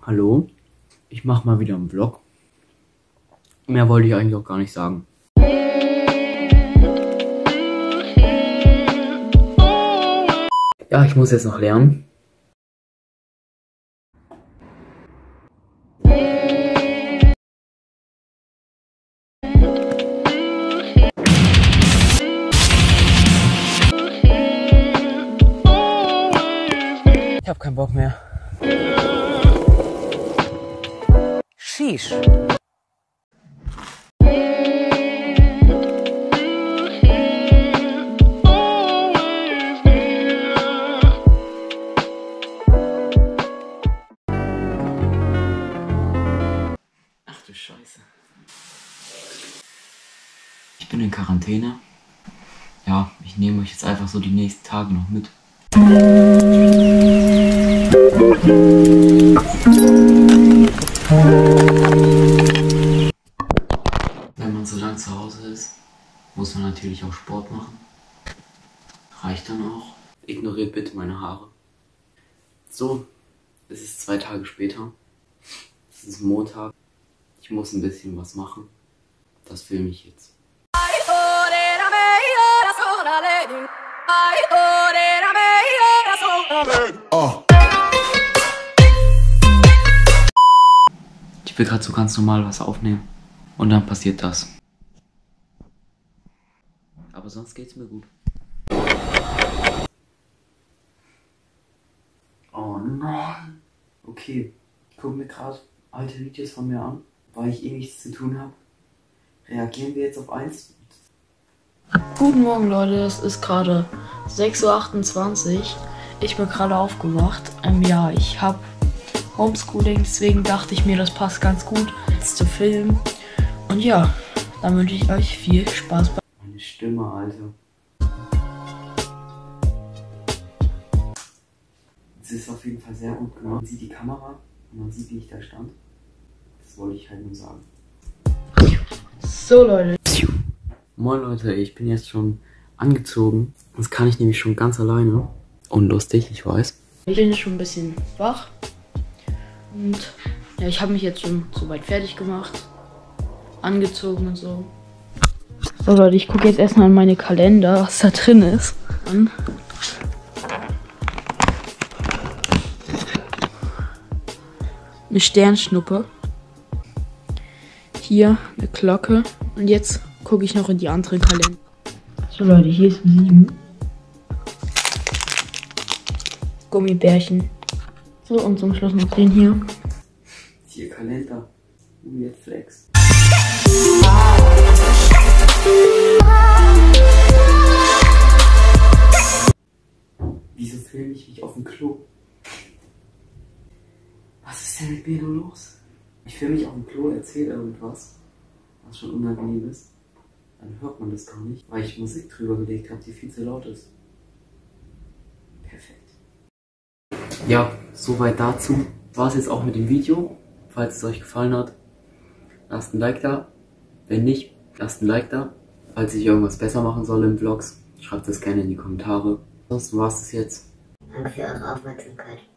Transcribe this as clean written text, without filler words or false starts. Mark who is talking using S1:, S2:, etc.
S1: Hallo, ich mache mal wieder einen Vlog. Mehr wollte ich eigentlich auch gar nicht sagen. Ja, ich muss jetzt noch lernen. Ich habe keinen Bock mehr. Sheesh. Ach du Scheiße. Ich bin in Quarantäne. Ja, ich nehme euch jetzt einfach so die nächsten Tage noch mit. Wenn man so lange zu Hause ist, muss man natürlich auch Sport machen. Reicht dann auch. Ignoriert bitte meine Haare. So, es ist 2 Tage später. Es ist Montag. Ich muss ein bisschen was machen. Das filme ich jetzt. Ich will gerade so ganz normal was aufnehmen. Und dann passiert das. Aber sonst geht's mir gut. Oh nein. Okay, ich gucke mir gerade alte Videos von mir an, weil ich nichts zu tun habe. Reagieren wir jetzt auf eins?
S2: Guten Morgen Leute, es ist gerade 6:28 Uhr. Ich bin gerade aufgewacht. Ja, ich habe Homeschooling, deswegen dachte ich mir, das passt ganz gut jetzt zu filmen. Und ja, dann wünsche ich euch viel Spaß bei.
S1: Meine Stimme, Alter. Es ist auf jeden Fall sehr gut gemacht. Man sieht die Kamera und man sieht, wie ich da stand. Das wollte ich halt nur sagen.
S2: So Leute.
S1: Moin Leute, ich bin jetzt schon angezogen. Das kann ich nämlich schon ganz alleine. Unlustig, ich weiß.
S2: Ich bin schon ein bisschen wach. Und ja, ich habe mich jetzt schon soweit fertig gemacht. Angezogen und so. So Leute, ich gucke jetzt erstmal in meine Kalender, was da drin ist. An. Eine Sternschnuppe. Hier eine Glocke. Und jetzt gucke ich noch in die anderen Kalender. So Leute, hier ist 7. Gummibärchen. So, und zum Schluss noch den hier.
S1: 4 Kalender. Weird Flex. Wieso filme ich mich auf dem Klo? Was ist denn mit mir nur los? Ich filme mich auf dem Klo, erzähle irgendwas, was schon unangenehm ist. Dann hört man das gar nicht, weil ich Musik drüber gelegt habe, die viel zu laut ist. Perfekt. Ja, soweit dazu. War es jetzt auch mit dem Video. Falls es euch gefallen hat, lasst ein Like da. Wenn nicht, lasst ein Like da. Falls ich irgendwas besser machen soll in Vlogs, schreibt das gerne in die Kommentare. Ansonsten war es das jetzt.
S3: Danke für eure Aufmerksamkeit.